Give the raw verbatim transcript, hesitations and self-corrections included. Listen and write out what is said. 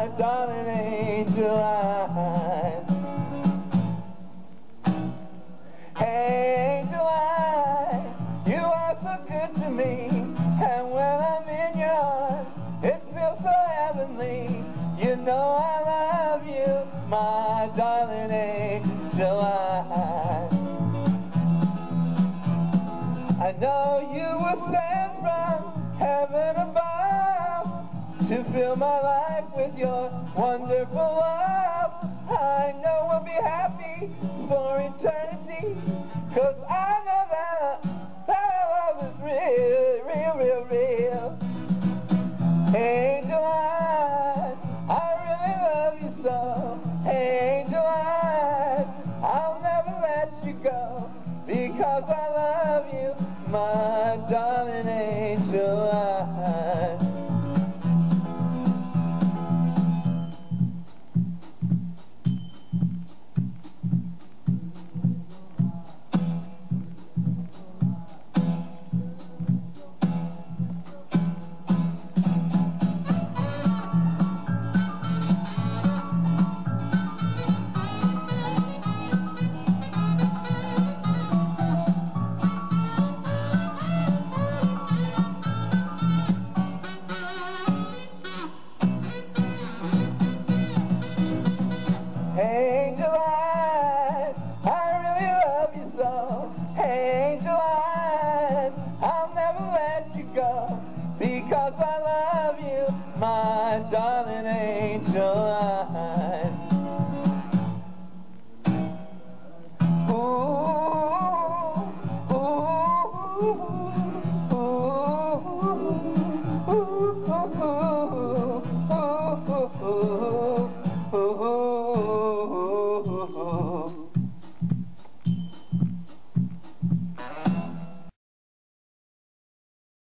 my darling angel eyes. Hey, angel eyes, you are so good to me, and when I'm in your arms, it feels so heavenly. You know I love you, my darling angel eyes. I know you were sent from heaven above to fill my life with your wonderful